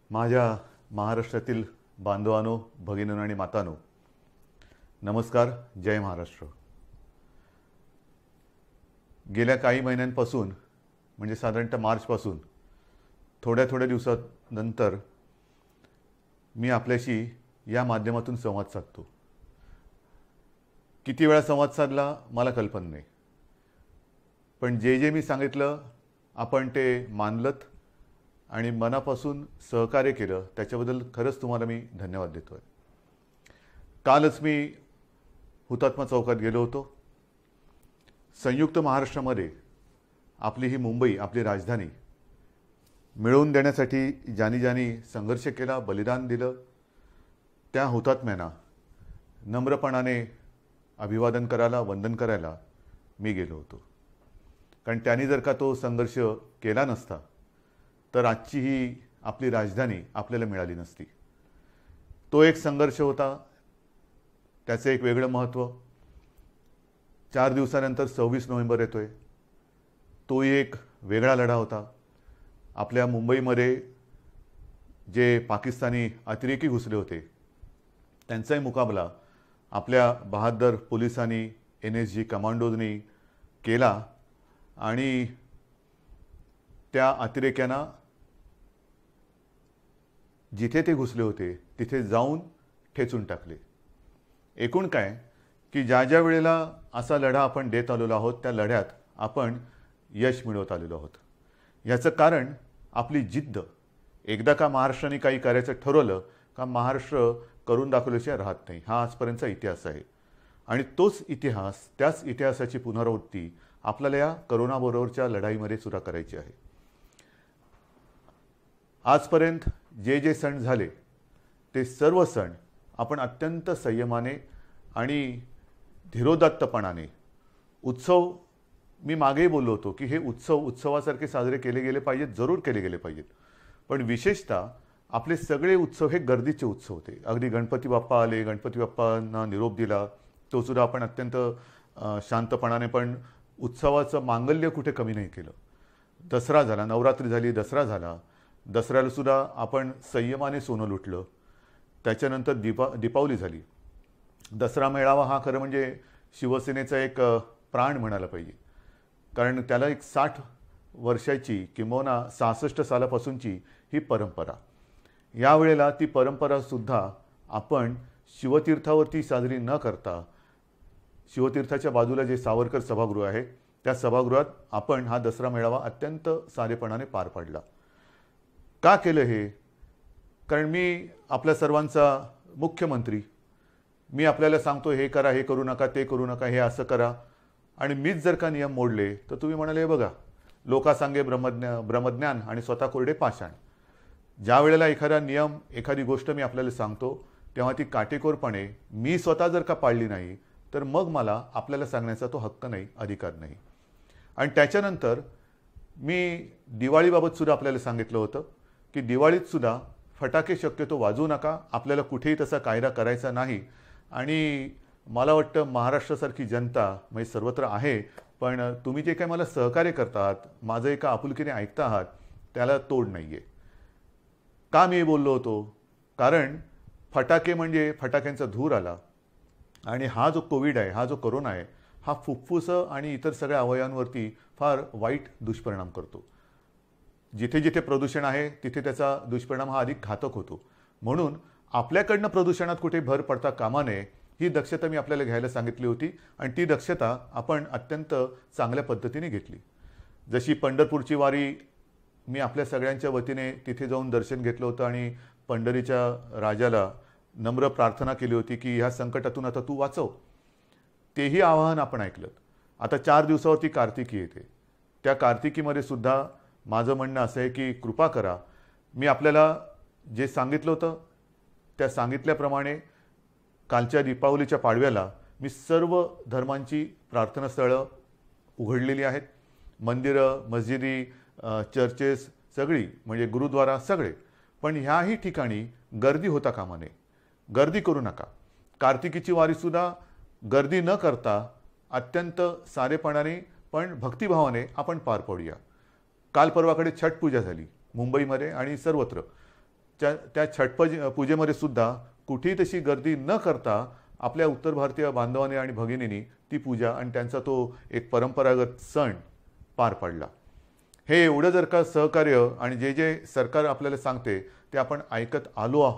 माझ्या महाराष्ट्रातील बांधवांनो, भगिनींनो आणि मातांनो, नमस्कार. जय महाराष्ट्र. गेल्या काही महिन्यांपासून म्हणजे साधारणतः मार्चपासून थोड्या दिवसानंतर मी आपल्याशी या माध्यमातून संवाद साधतो. किती वेळा संवाद साधला मला कल्पना नाही, पण जे मी सांगितलं आपण ते मानलत आणि मनापासून सहकार्य केलं, त्याच्याबद्दल खरंच तुम्हाला मी धन्यवाद देतोय. कालच मी हुतात्मा चौकात गेलो होतो. संयुक्त महाराष्ट्रामध्ये आपली ही मुंबई, आपली राजधानी मिळवून देण्यासाठी ज्यांनी संघर्ष केला, बलिदान दिलं, त्या हुतात्म्यांना नम्रपणाने अभिवादन करायला, वंदन करायला मी गेलो होतो. कारण त्यांनी जर का तो संघर्ष केला नसता तर आजची ही आपली राजधानी आपल्याला मिळाली नसती. तो एक संघर्ष होता, त्याचं एक वेगळं महत्त्व. 4 दिवसानंतर 26 नोव्हेंबर येतोय. तोही एक वेगळा लढा होता. आपल्या मुंबईमध्ये जे पाकिस्तानी अतिरेकी घुसले होते त्यांचाही मुकाबला आपल्या बहादर पोलिसांनी, NSG कमांडोजनी केला आणि त्या अतिरेक्यांना जिथे ते घुसले होते तिथे जाऊन ठेचून टाकले. एकूण काय की ज्या वेळेला असा लढा आपण देत आलेलो आहोत, त्या लढ्यात आपण यश मिळवत आलेलो आहोत. याचं कारण आपली जिद्द. एकदा का महाराष्ट्राने काही करायचं ठरवलं का महाराष्ट्र करून दाखवल्याशिवाय राहत नाही. हा आजपर्यंतचा इतिहास आहे आणि तोच इतिहास, त्याच इतिहासाची पुनरावृत्ती आपल्याला या करोनाबरोबरच्या लढाईमध्ये सुद्धा करायची आहे. आजपर्यंत जे सण झाले ते सर्व सण आपण अत्यंत संयमाने आणि धीरोदात्तपणाने, उत्सव, मी मागेही बोललो होतो की हे उत्सवासारखे साजरे केले गेले पाहिजेत, जरूर केले गेले पाहिजेत. पण विशेषतः आपले सगळे उत्सव हे गर्दीचे उत्सव होते. अगदी गणपती बाप्पा आले, गणपती बाप्पांना निरोप दिला, तो सुद्धा आपण अत्यंत शांतपणाने, पण उत्सवाचं मांगल्य कुठे कमी नाही केलं. दसरा झाला, नवरात्री झाली, दसरा झाला. दसऱ्याला सुद्धा आपण संयमाने सोनं लुटलं. त्याच्यानंतर दीपावली झाली. दसरा मेळावा हा खरं म्हणजे शिवसेनेचा एक प्राण म्हणायला पाहिजे. कारण त्याला एक 60 वर्षाची किंबहुना 66 सालापासूनची ही परंपरा. यावेळेला ती परंपरासुद्धा आपण शिवतीर्थावरती साजरी न करता, शिवतीर्थाच्या बाजूला जे सावरकर सभागृह आहे त्या सभागृहात आपण हा दसरा मेळावा अत्यंत साधेपणाने पार पाडला. का केलं हे? कारण मी आपल्या सर्वांचा मुख्यमंत्री. मी आपल्याला सांगतो हे करा, हे करू नका, ते करू नका, हे असं करा, आणि मीच जर का नियम मोडले तर तुम्ही म्हणाले हे बघा, लोकासांगे ब्रह्मज्ञान आणि स्वतः कोरडे पाषाण. ज्या वेळेला एखादा नियम, एखादी गोष्ट मी आपल्याला सांगतो तेव्हा ती काटेकोरपणे मी स्वतः जर का पाळली नाही तर मग मला आपल्याला सांगण्याचा तो हक्क नाही, अधिकार नाही. आणि त्याच्यानंतर मी दिवाळीबाबत सुद्धा आपल्याला सांगितलं होतं की दिवाळीत सुद्धा फटाके शक्यतो वाजवू नका, आपल्याला कुठेही तसा कायदा करायचा नाही. आणि मला वाटतं महाराष्ट्रासारखी जनता म्हणजे सर्वत्र आहे, पण तुम्ही जे काही मला सहकार्य करतात, माझं एका आपुलकीने ऐकता आहात, त्याला तोड नाही आहे. का मी बोललो होतो? कारण फटाके म्हणजे फटाक्यांचा धूर आला आणि हा जो कोविड आहे, हा जो कोरोना आहे, हा फुफ्फुसं आणि इतर सगळ्या अवयवांवरती फार वाईट दुष्परिणाम करतो. जिथे प्रदूषण आहे तिथे त्याचा दुष्परिणाम हा अधिक घातक होतो. म्हणून आपल्याकडनं प्रदूषणात कुठे भर पडता कामा नये, ही दक्षता मी आपल्याला घ्यायला सांगितली होती आणि ती दक्षता आपण अत्यंत चांगल्या पद्धतीने घेतली. जशी पंढरपूरची वारी मी आपल्या सगळ्यांच्या वतीने तिथे जाऊन दर्शन घेतलं होतं आणि पंढरीच्या राजाला नम्र प्रार्थना केली होती की ह्या संकटातून आता तू वाचव. तेही आवाहन आपण ऐकलं. आता 4 दिवसावरती कार्तिकी येते. त्या कार्तिकीमध्ये सुद्धा माझं म्हणणं असं आहे की कृपा करा, मी आपल्याला जे सांगितलं होतं त्या सांगितल्याप्रमाणे कालच्या दीपावलीच्या पाडव्याला मी सर्व धर्मांची प्रार्थनास्थळं उघडलेली आहेत. मंदिरं, मस्जिदी, चर्चेस सगळी, म्हणजे गुरुद्वारा सगळे. पण ह्याही ठिकाणी गर्दी होता कामा नये. गर्दी करू नका. कार्तिकीची वारीसुद्धा गर्दी न करता अत्यंत साधेपणाने पण भक्तिभावाने आपण पार पाडूया. काल परवाकडे छठ पूजा झाली मुंबईमध्ये आणि सर्वत्र. त्या पूजेमध्ये सुद्धा कुठेही तशी गर्दी न करता आपल्या उत्तर भारतीय बांधवांनी आणि भगिनींनी ती पूजा आणि त्यांचा तो एक परंपरागत सण पार पाडला. हे एवढं जर का सहकार्य आणि जे जे सरकार आपल्याला सांगते ते आपण ऐकत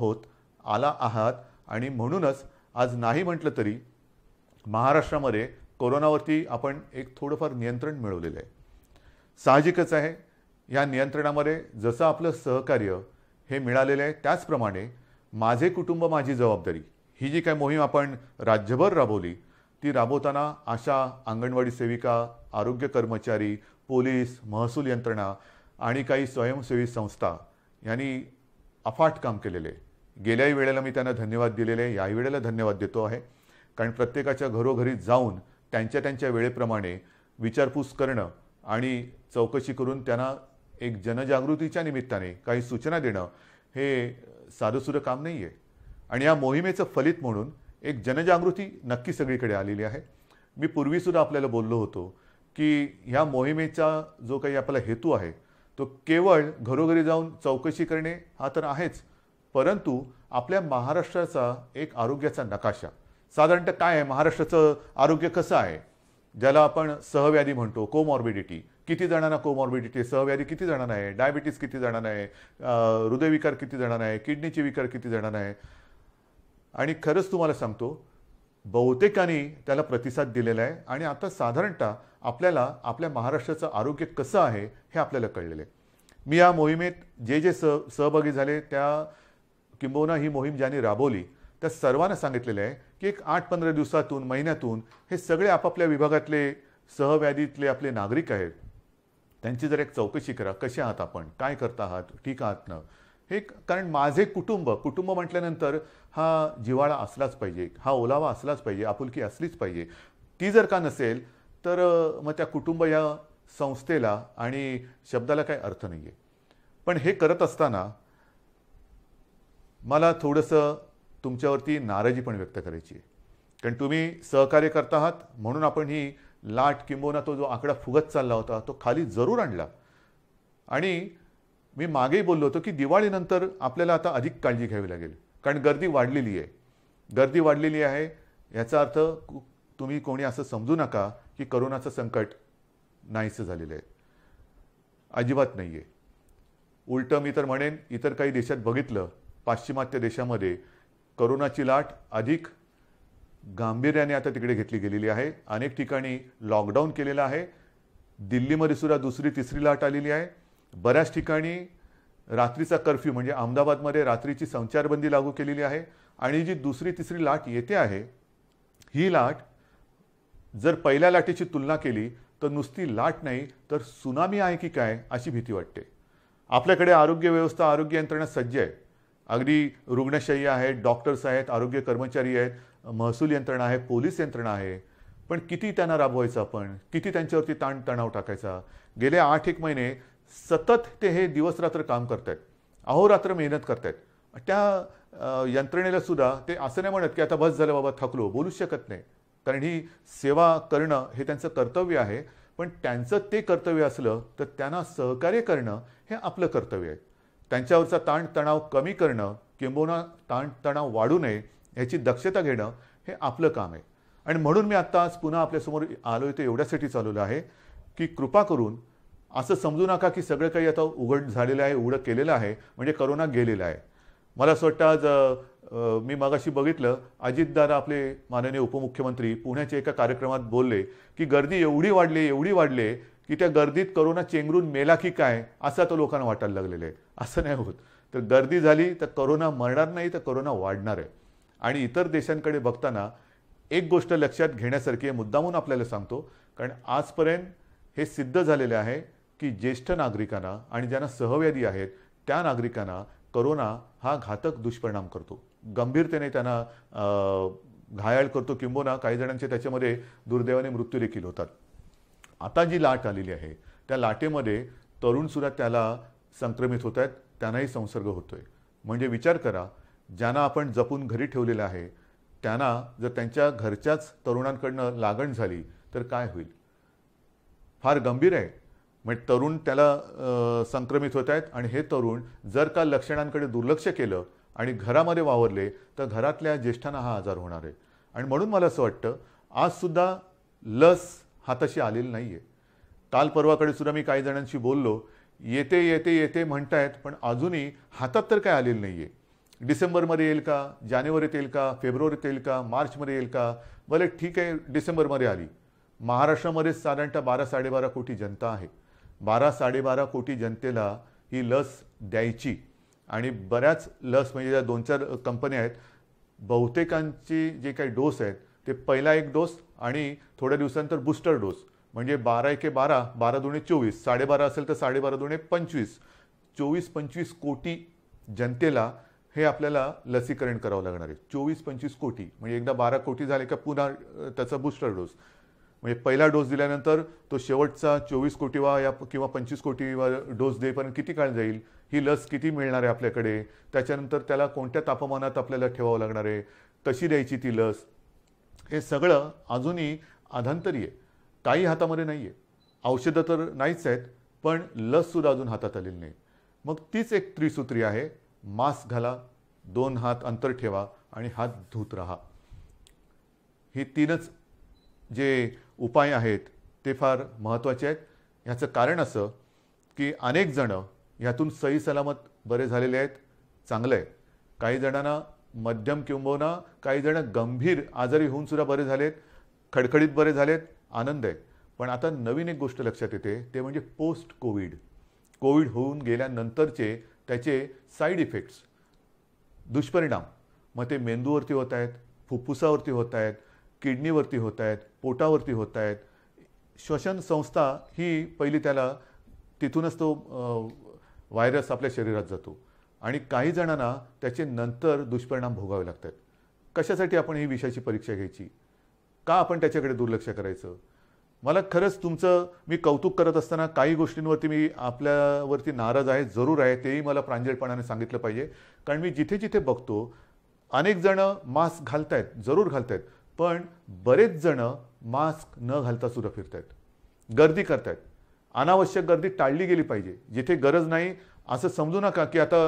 आला आहात आणि म्हणूनच आज नाही म्हटलं तरी महाराष्ट्रामध्ये कोरोनावरती आपण एक थोडंफार नियंत्रण मिळवलेलं आहे. साहजिकच आहे, या नियंत्रणामध्ये जसं आपलं सहकार्य हे मिळालेलं आहे त्याचप्रमाणे माझे कुटुंब माझी जबाबदारी ही जी काय मोहीम आपण राज्यभर राबवली ती राबवताना आशा, अंगणवाडी सेविका, आरोग्य कर्मचारी, पोलीस, महसूल यंत्रणा आणि काही स्वयंसेवी संस्था यांनी अफाट काम केलेले. गेल्याही वेळेला मी त्यांना धन्यवाद दिलेले, याही वेळेला धन्यवाद देतो आहे. कारण प्रत्येकाच्या घरोघरी जाऊन त्यांच्या वेळेप्रमाणे विचारपूस करणं आणि चौकशी करून त्यांना एक जनजागृतीच्या निमित्ताने काही सूचना देणं हे साधंसुधं काम नाही आहे. आणि या मोहिमेचं फलित म्हणून एक जनजागृती नक्की सगळीकडे आलेली आहे. मी पूर्वीसुद्धा आपल्याला बोललो होतो की ह्या मोहिमेचा जो काही आपला हेतू आहे तो केवळ घरोघरी जाऊन चौकशी करणे हा तर आहेच, परंतु आपल्या महाराष्ट्राचा एक आरोग्याचा नकाशा, साधारणतः काय आहे महाराष्ट्राचं आरोग्य कसं आहे, ज्याला आपण सहव्याधी म्हणतो, कोमॉर्बिडिटी, किती जणांना कोमॉर्बिडिटी, सहव्याधी किती जणांना आहे, डायबिटीस किती जणांना आहे, हृदयविकार किती जणांना आहे, किडनीचे विकार किती जणांना आहे. आणि खरंच तुम्हाला सांगतो बहुतेकांनी त्याला प्रतिसाद दिलेला आहे आणि आता साधारणतः आपल्याला आपल्या महाराष्ट्राचं आरोग्य कसं आहे हे आपल्याला कळलेलं आहे. मी या मोहिमेत जे जे सहभागी झाले त्या किंबहुना ही मोहीम ज्यांनी राबवली त्या सर्वांना सांगितलेलं आहे की एक 8-15 दिवसातून, महिन्यातून हे सगळे आपापल्या विभागातले सहव्याधीतले आपले नागरिक आहेत त्यांची जर एक चौकशी करा, कसे आहात आपण, काय करता आहात, ठीक आहात ना हे. कारण माझे कुटुंब म्हटल्यानंतर हा जिव्हाळा असलाच पाहिजे, हा ओलावा असलाच पाहिजे, आपुलकी असलीच पाहिजे. ती जर का नसेल तर मग त्या कुटुंब या संस्थेला आणि शब्दाला काही अर्थ नाही आहे. पण हे करत असताना मला थोडंसं तुमच्यावरती नाराजी पण व्यक्त करायची आहे. कारण तुम्ही सहकार्य करता आहात म्हणून आपण ही लाट किंबहुना तो जो आकडा फुगत चालला होता तो खाली जरूर आणला. आणि मी मागेही बोललो होतो की दिवाळीनंतर आपल्याला आता अधिक काळजी घ्यावी लागेल, कारण गर्दी वाढलेली आहे. याचा अर्थ तुम्ही कोणी असं समजू नका की करोनाचं संकट नाहीसं झालेलं आहे, अजिबात नाही आहे. उलटं मी तर म्हणेन इतर काही देशात बघितलं, पाश्चिमात्य देशामध्ये करोनाची लाट अधिक गांभीर्याने आता तिकडे घेतली गेलेली आहे. अनेक ठिकाणी लॉकडाऊन केलेलं आहे. दिल्लीमध्ये सुद्धा दुसरी तिसरी लाट आलेली आहे. बऱ्याच ठिकाणी रात्रीचा कर्फ्यू म्हणजे अहमदाबादमध्ये रात्रीची संचारबंदी लागू केलेली आहे. आणि जी दुसरी तिसरी लाट येते आहे ही लाट जर पहिल्या लाटेची तुलना केली तर नुसती लाट नाही तर सुनामी आहे की काय अशी भीती वाटते. आपल्याकडे आरोग्य व्यवस्था, आरोग्य यंत्रणा सज्ज आहे. अगदी रुग्णशय्या आहेत, डॉक्टर्स आहेत, आरोग्य कर्मचारी आहेत, महसूल यंत्रणा आहे, पोलीस यंत्रणा आहे. पण किती त्यांना राबवायचं आपण, किती त्यांच्यावरती ताणतणाव टाकायचा. गेले 8-1 महिने सतत ते हे दिवसरात्र काम करत आहेत, अहोरात्र मेहनत करत आहेत. त्या यंत्रणेला सुद्धा ते असं नाही म्हणत की आता बस झालं बाबा, थकलो, बोलूच शकत नाही. कारण ही सेवा करणं हे त्यांचं कर्तव्य आहे. पण त्यांचं ते कर्तव्य असलं तर त्यांना सहकार्य करणं हे आपलं कर्तव्य आहे. त्यांच्यावरचा ताणतणाव कमी करणं किंबहुना ताणतणाव वाढू नये याची दक्षता घेणं हे आपलं काम आहे. आणि म्हणून मी आत्ता आज पुन्हा आपल्यासमोर आलो ते एवढ्यासाठी चालवलं आहे की कृपा करून असं समजू नका की सगळं काही आता उघड झालेलं आहे, उघडं केलेलं आहे म्हणजे करोना गेलेला आहे. मला असं वाटतं आज मी मगाशी बघितलं अजितदादा आपले माननीय उपमुख्यमंत्री पुण्याच्या एका कार्यक्रमात बोलले की गर्दी एवढी वाढली की त्या गर्दीत करोना चेंगरून मेला की काय असं आता लोकांना वाटायला लागलेलं आहे. असं नाही होत. तर गर्दी झाली तर करोना मरणार नाही तर करोना वाढणार आहे. आणि इतर देशांकडे बघताना एक गोष्ट लक्षात घेण्यासारखी मुद्दामून आपल्याला सांगतो, कारण आजपर्यंत हे सिद्ध झालेले आहे की ज्येष्ठ नागरिकांना आणि ज्यांना सहव्याधी आहेत त्या नागरिकांना करोना हा घातक दुष्परिणाम करतो, गंभीरतेने त्यांना घायाळ करतो किंबहुना काही जणांचे त्याच्यामध्ये दुर्दैवाने मृत्यू देखील होतात. आता जी लाट आलेली आहे त्या लाटेमध्ये तरुणसुद्धा त्याला संक्रमित होत आहेत, त्यांनाही संसर्ग होतोय. म्हणजे विचार करा, ज्यांना आपण जपून घरी ठेवलेलं आहे त्यांना जर त्यांच्या घरच्याच तरुणांकडनं लागण झाली तर काय होईल. फार गंभीर आहे. म्हणजे तरुण त्याला संक्रमित होत आहेत आणि हे तरुण जर का लक्षणांकडे दुर्लक्ष केलं आणि घरामध्ये वावरले तर घरातल्या ज्येष्ठांना हा आजार होणार आहे. आणि म्हणून मला असं वाटतं आजसुद्धा लस हाताशी आलेली नाही आहे. काल परवाकडे सुद्धा मी काही जणांशी बोललो, येते येते येते म्हणतायत पण अजूनही हातात तर काय आलेलं नाही आहे. डिसेंबरमध्ये येईल का, जानेवारीत येईल का, फेब्रुवारीत येईल का, मार्चमध्ये येईल का, भले ठीक आहे डिसेंबरमध्ये आली. महाराष्ट्रामध्ये साधारणतः 12-12.5 कोटी जनता आहे. 12-12.5 कोटी जनतेला ही लस द्यायची आणि बऱ्याच लस म्हणजे ज्या 2-4 कंपन्या आहेत बहुतेकांची जे काही डोस आहेत ते पहिला एक डोस आणि थोड्या दिवसानंतर बूस्टर डोस म्हणजे 12-1-12, 12-2-24, 12.5 असेल तर 12.5-25, 24-25 कोटी जनतेला हे आपल्याला लसीकरण करावं लागणार आहे. 24-25 कोटी म्हणजे एकदा 12 कोटी झाले का पुन्हा त्याचा बूस्टर डोस म्हणजे पहिला डोस दिल्यानंतर तो शेवटचा 24 कोटीवा या किंवा 25 कोटीवा डोस देईपर्यंत किती काळ जाईल, ही लस किती मिळणार आहे आपल्याकडे, त्याच्यानंतर त्याला कोणत्या तापमानात आपल्याला ठेवावं लागणार आहे, कशी द्यायची ती लस, हे सगळं अजूनही अधांतरी आहे. काही हातामध्ये नाही आहे. औषधं तर नाहीच आहेत पण लससुद्धा अजून हातात आलेली नाही. मग तीच एक त्रिसूत्री आहे, मास्क घाला, 2 हात अंतर ठेवा आणि हात धुत राहा. ही 3च जे उपाय आहेत ते फार महत्त्वाचे आहेत. ह्याचं कारण असं की अनेक जण ह्यातून सही सलामत बरे झालेले आहेत, चांगलं आहे. काही जणांना मध्यम किंबहुना काही जण गंभीर आजारी होऊन सुद्धा बरे झालेत, खडखडीत बरे झालेत, आनंद आहे. पण आता नवीन एक गोष्ट लक्षात येते ते म्हणजे पोस्ट कोविड होऊन गेल्यानंतरचे त्याचे साईड इफेक्ट्स, दुष्परिणाम. मग ते मेंदूवरती होत आहेत, फुफ्फुसावरती होत आहेत, किडनीवरती होत आहेत, पोटावरती होत आहेत. श्वसन संस्था ही पहिली त्याला तिथूनच तो व्हायरस आपल्या शरीरात जातो आणि काही जणांना त्याचे नंतर दुष्परिणाम भोगावे लागतात. कशासाठी आपण ही विषयाची परीक्षा घ्यायची, का आपण त्याच्याकडे दुर्लक्ष करायचं. मला खरंच तुमचं मी कौतुक करत असताना काही गोष्टींवरती मी आपल्यावरती नाराज आहे, जरूर आहे, तेही मला प्रांजळपणाने सांगितलं पाहिजे. कारण मी जिथे जिथे बघतो अनेक जण मास्क घालतायत, जरूर घालतायत, पण बरेच जण मास्क न घालता सुद्धा फिरतायत, गर्दी करतायत. अनावश्यक गर्दी टाळली गेली पाहिजे. जिथे गरज नाही असं समजू नका की आता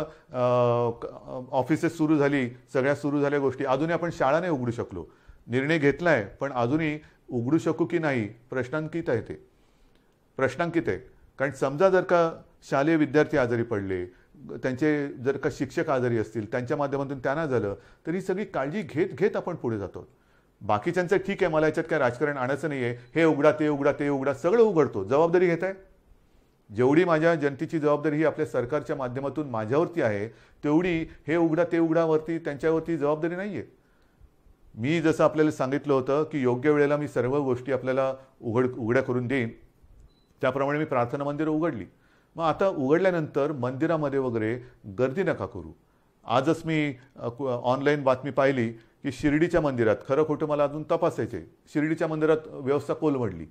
ऑफिसेस सुरू झाली, सगळ्या सुरू झाल्या गोष्टी, अजूनही आपण शाळा नाही उघडू शकलो, निर्णय घेतलाय पण अजूनही उघडू शकू की नाही प्रश्नांकित आहे. ते प्रश्नांकित आहे. कारण समजा जर का शालेय विद्यार्थी आजारी पडले, त्यांचे जर का शिक्षक आजारी असतील, त्यांच्या माध्यमातून त्यांना झालं तर ही सगळी काळजी घेत घेत आपण पुढे जातो. बाकीच्यांचं ठीक आहे, मला याच्यात काय राजकारण आणायचं नाही आहे, हे उघडा ते उघडा ते उघडा, सगळं उघडतो, जबाबदारी घेत आहे. जेवढी माझ्या जनतेची जबाबदारी ही आपल्या सरकारच्या माध्यमातून माझ्यावरती आहे तेवढी हे उघडा ते उघडावरती त्यांच्यावरती जबाबदारी नाही आहे. मी जसं आपल्याला सांगितलं होतं की योग्य वेळेला मी सर्व गोष्टी आपल्याला उघड्या करून देईन, त्याप्रमाणे मी प्रार्थना मंदिरं उघडली. मग आता उघडल्यानंतर मंदिरामध्ये वगैरे गर्दी नका करू. आजच मी ऑनलाईन बातमी पाहिली की शिर्डीच्या मंदिरात, खरं खोटं मला अजून तपासायचे, शिर्डीच्या मंदिरात व्यवस्था कोलमडली.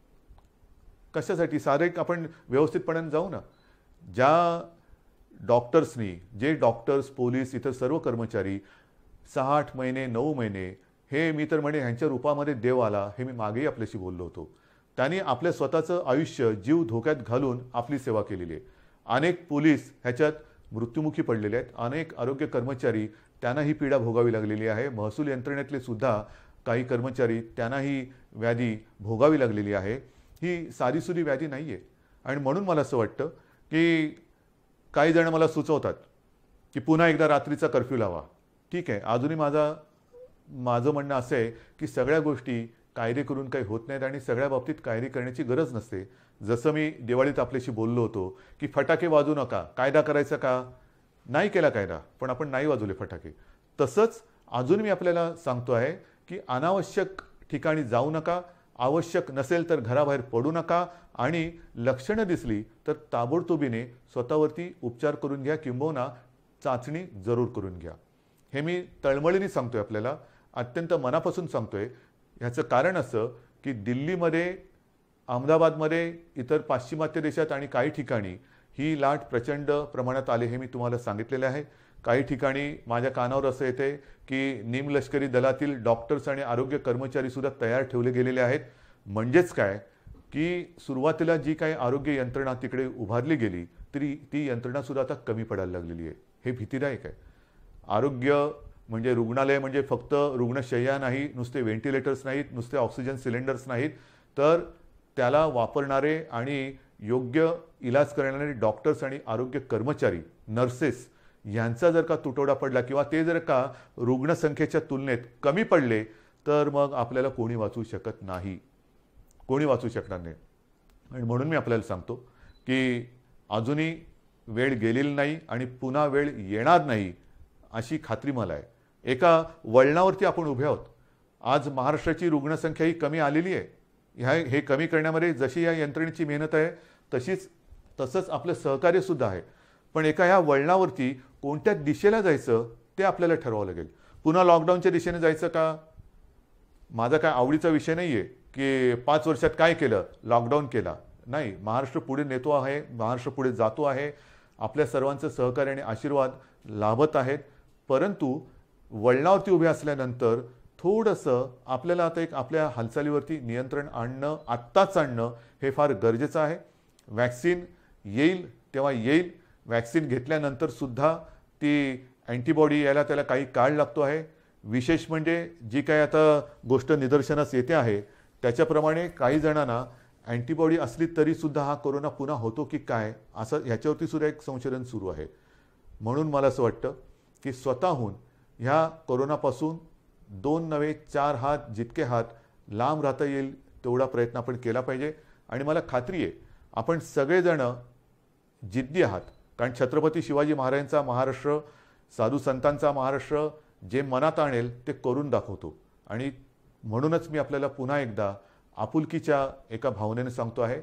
कशासाठी, सारे आपण व्यवस्थितपणे जाऊ ना. ज्या डॉक्टर्सनी, जे डॉक्टर्स, पोलीस, इतर सर्व कर्मचारी 6-8 महिने 9 महिने, हे मी तर म्हणे ह्यांच्या रूपामध्ये देव आला, हे मी मागेही आपल्याशी बोललो होतो. त्यांनी आपल्या स्वतःचं आयुष्य जीव धोक्यात घालून आपली सेवा केलेली आहे. अनेक पोलीस ह्याच्यात मृत्युमुखी पडलेले आहेत, अनेक आरोग्य कर्मचारी त्यांना ही पीडा भोगावी लागलेली आहे. महसूल यंत्रणेतले सुद्धा काही कर्मचारी त्यांना ही व्याधी भोगावी लागलेली आहे. ही साधीसुधी व्याधी नाही आहे. आणि म्हणून मला असं वाटतं की काही जण मला सुचवतात की पुन्हा एकदा रात्रीचा कर्फ्यू लावा. ठीक आहे, अजूनही माझं म्हणणं असं आहे की सगळ्या गोष्टी कायदे करून काही होत नाहीत आणि सगळ्या बाबतीत कायदे करण्याची गरज नसते. जसं मी दिवाळीत आपल्याशी बोललो होतो की फटाके वाजवू नका, कायदा करायचा का, नाही केला कायदा, पण आपण नाही वाजवले फटाके. तसंच अजून मी आपल्याला सांगतो आहे की अनावश्यक ठिकाणी जाऊ नका, आवश्यक नसेल तर घराबाहेर पडू नका आणि लक्षणं दिसली तर ताबडतोबीने स्वतःवरती उपचार करून घ्या, किंबहुना चाचणी जरूर करून घ्या. हे मी तळमळीने सांगतोय, आपल्याला अत्यंत मनापासून सांगतोय. ह्याचं कारण असं की दिल्लीमध्ये, अहमदाबादमध्ये, इतर पाश्चिमात्य देशात आणि काही ठिकाणी ही लाट प्रचंड प्रमाणात आली, हे मी तुम्हाला सांगितलेलं आहे. काही ठिकाणी माझ्या कानावर असं येते की निमलष्करी दलातील डॉक्टर्स आणि आरोग्य कर्मचारी सुद्धा तयार ठेवले गेलेले आहेत. म्हणजेच काय, की सुरुवातीला जी काही आरोग्य यंत्रणा तिकडे उभारली गेली तरी ती यंत्रणा सुद्धा आता कमी पडायला लागलेली आहे. हे भीतीदायक आहे. आरोग्य म्हणजे रुग्णालय म्हणजे फक्त रुग्णशय्या नाही, नुसते व्हेंटिलेटर्स नाहीत, नुसते ऑक्सिजन सिलेंडर्स नाहीत, तर त्याला वापरणारे आणि योग्य इलाज करणारे डॉक्टर्स आणि आरोग्य कर्मचारी, नर्सेस यांचा जर का तुटवडा पडला किंवा ते जर का रुग्णसंख्येच्या तुलनेत कमी पडले तर मग आपल्याला कोणी वाचवू शकत नाही, कोणी वाचू शकणार नाही. आणि म्हणून मी आपल्याला सांगतो की अजूनही वेळ गेलेली नाही आणि पुन्हा वेळ येणार नाही अशी खात्री मला आहे. एका वळणावरती आपण उभे आहोत. आज महाराष्ट्राची रुग्णसंख्या ही कमी आलेली आहे. हे कमी करण्यामध्ये जशी या यंत्रणेची मेहनत आहे तसंच आपलं सहकार्य सुद्धा आहे. पण एका ह्या वळणावरती कोणत्या दिशेला जायचं ते आपल्याला ठरवावं लागेल. पुन्हा लॉकडाऊनच्या दिशेने जायचं का? माझा काय आवडीचा विषय नाही आहे की 5 वर्षात काय केलं, लॉकडाऊन केला. नाही, महाराष्ट्र पुढे नेतो आहे, महाराष्ट्र पुढे जातो आहे, आपल्या सर्वांचं सहकार्य आणि आशीर्वाद लाभत आहेत. परंतु वळणावरती उभे असल्यानंतर थोडंसं आपल्याला आता एक आपल्या हालचालीवरती नियंत्रण आणणं, आत्ताच आणणं हे फार गरजेचं आहे. वॅक्सिन येईल तेव्हा येईल. वॅक्सिन घेतल्यानंतर सुद्धा ती अँटीबॉडी यायला त्याला काही काळ लागतो आहे. विशेष म्हणजे जी काही आता गोष्ट निदर्शनास येते आहे त्याच्याप्रमाणे काही जणांना अँटीबॉडी असली तरी सुद्धा हा कोरोना पुन्हा होतो की काय असं ह्याच्यावरती सुद्धा एक संशोधन सुरू आहे. म्हणून मला असं वाटतं की स्वतःहून ह्या कोरोनापासून 2 नव्हे 4 हात, जितके हात लांब राहता येईल तेवढा प्रयत्न आपण केला पाहिजे. आणि मला खात्री आहे आपण सगळेजण जिद्दी आहात. कारण छत्रपती शिवाजी महाराजांचा महाराष्ट्र, साधू संतांचा महाराष्ट्र जे मनात आणेल ते करून दाखवतो. आणि म्हणूनच मी आपल्याला पुन्हा एकदा आपुलकीच्या एका भावनेने सांगतो आहे,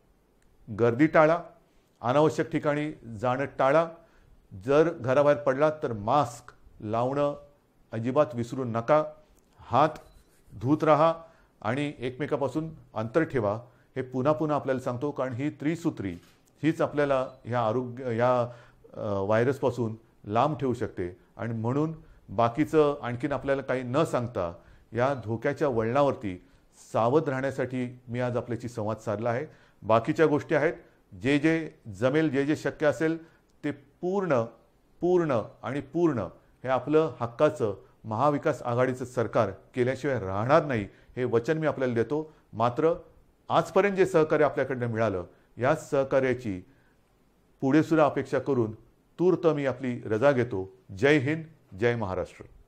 गर्दी टाळा, अनावश्यक ठिकाणी जाणं टाळा. जर घराबाहेर पडलात तर मास्क लावणं अजिबात विसरू नका. हात धुत राहा आणि एकमेकापासून अंतर ठेवा. हे पुन्हा पुन्हा आपल्याला सांगतो कारण ही त्रिसूत्री हीच आपल्याला ह्या व्हायरसपासून लांब ठेवू शकते. आणि म्हणून बाकीचं आणखीन आपल्याला काही न सांगता या धोक्याच्या वळणावरती सावध राहण्यासाठी मी आज आपल्याशी संवाद साधला आहे. बाकीच्या गोष्टी आहेत, जे जमेल, जे शक्य असेल ते पूर्ण हे आपलं हक्काचं महाविकास आघाडीचं सरकार केल्याशिवाय राहणार नाही हे वचन मी आपल्याला देतो. मात्र आजपर्यंत जे सहकार्य आपल्याकडनं मिळालं या सहकार्याची पुढे सुद्धा अपेक्षा करून तूर्त मी आपली रजा घेतो. जय हिंद, जय महाराष्ट्र.